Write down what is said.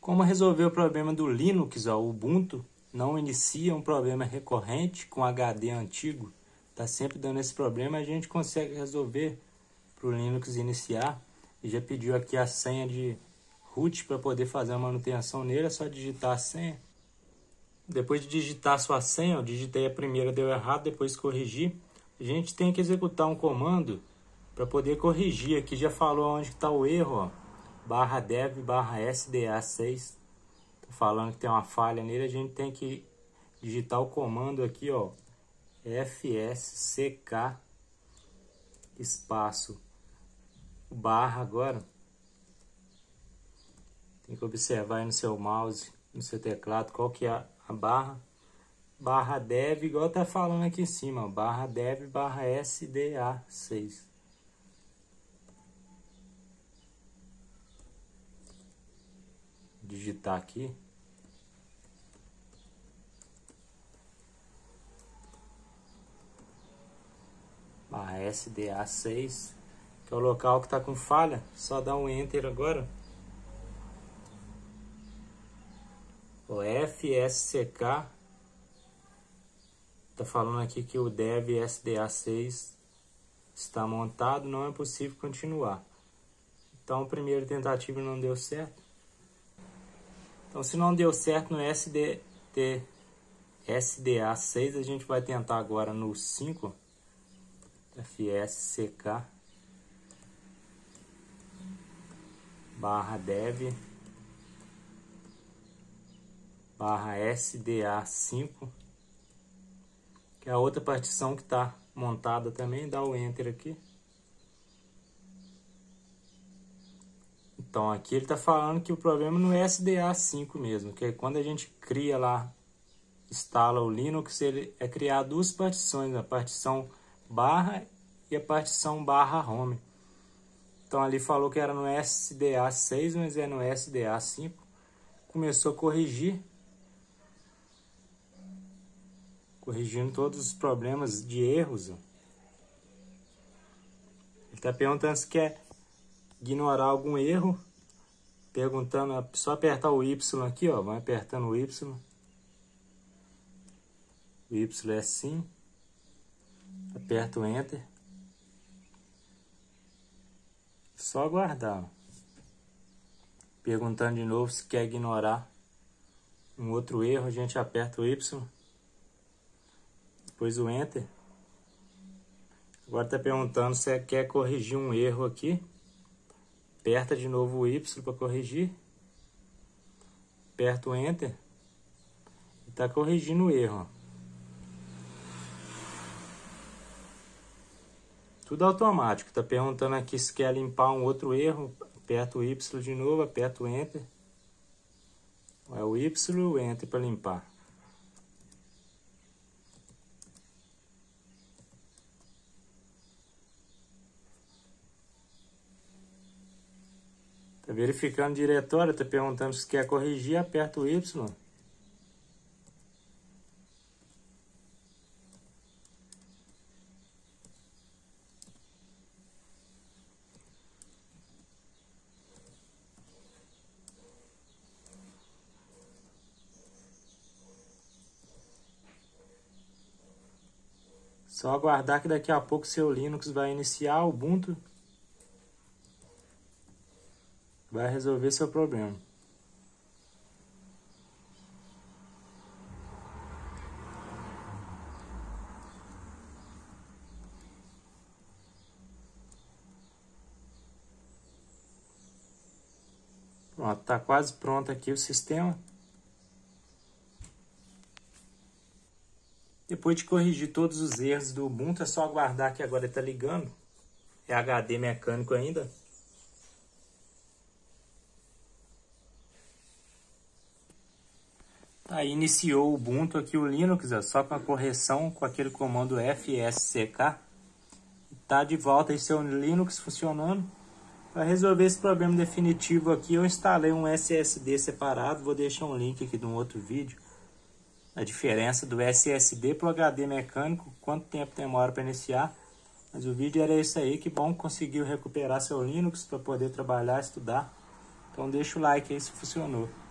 Como resolver o problema do Linux, ó, o Ubuntu não inicia um problema recorrente com HD antigo. Está sempre dando esse problema, a gente consegue resolver para o Linux iniciar. E já pediu aqui a senha de root para poder fazer a manutenção nele, é só digitar a senha. Depois de digitar a sua senha, eu digitei a primeira, deu errado, depois corrigi. A gente tem que executar um comando para poder corrigir. Aqui já falou onde está o erro, ó. /dev/sda6. Tô falando que tem uma falha nele, a gente tem que digitar o comando aqui, ó. fsck espaço barra agora. Tem que observar aí no seu mouse, no seu teclado, qual que é a barra dev, igual tá falando aqui em cima, /dev/sda6. Digitar aqui. /sda6, que é o local que está com falha. Só dá um enter agora. O fsck tá falando aqui que o dev sda6 está montado, não é possível continuar. Então a primeira tentativa não deu certo. Então se não deu certo no sda6, a gente vai tentar agora no 5, fsck /dev /sda5, que é a outra partição que está montada também. Dá o enter aqui. Então aqui ele está falando que o problema no SDA5 mesmo, que é quando a gente cria lá, instala o Linux, ele é criar duas partições, a partição barra e a partição /home. Então ali falou que era no SDA6, mas é no SDA5. Começou a corrigir, corrigindo todos os problemas de erros. Ele está perguntando se quer ignorar algum erro, perguntando, só apertar o Y aqui, ó, vai apertando o Y. O Y é sim. Aperta o Enter. Só aguardar. Perguntando de novo se quer ignorar um outro erro, a gente aperta o Y. Depois o Enter. Agora está perguntando se quer corrigir um erro aqui. Aperta de novo o Y para corrigir. Aperta o Enter. E está corrigindo o erro. Tudo automático. Está perguntando aqui se quer limpar um outro erro. Aperta o Y de novo, aperta o Enter. É o Y e o Enter para limpar. Está verificando o diretório, está perguntando se quer corrigir, aperta o Y. Só aguardar que daqui a pouco seu Linux vai iniciar o Ubuntu. Vai resolver seu problema. Pronto, está quase pronto aqui o sistema. Depois de corrigir todos os erros do Ubuntu, é só aguardar que agora ele está ligando. É HD mecânico ainda. Aí iniciou o Ubuntu aqui, o Linux, só com a correção, com aquele comando fsck. Está de volta aí seu Linux funcionando. Para resolver esse problema definitivo aqui, eu instalei um SSD separado. Vou deixar um link aqui de um outro vídeo. A diferença do SSD para o HD mecânico, quanto tempo demora para iniciar. Mas o vídeo era isso aí, que bom que conseguiu recuperar seu Linux para poder trabalhar, estudar. Então deixa o like aí se funcionou.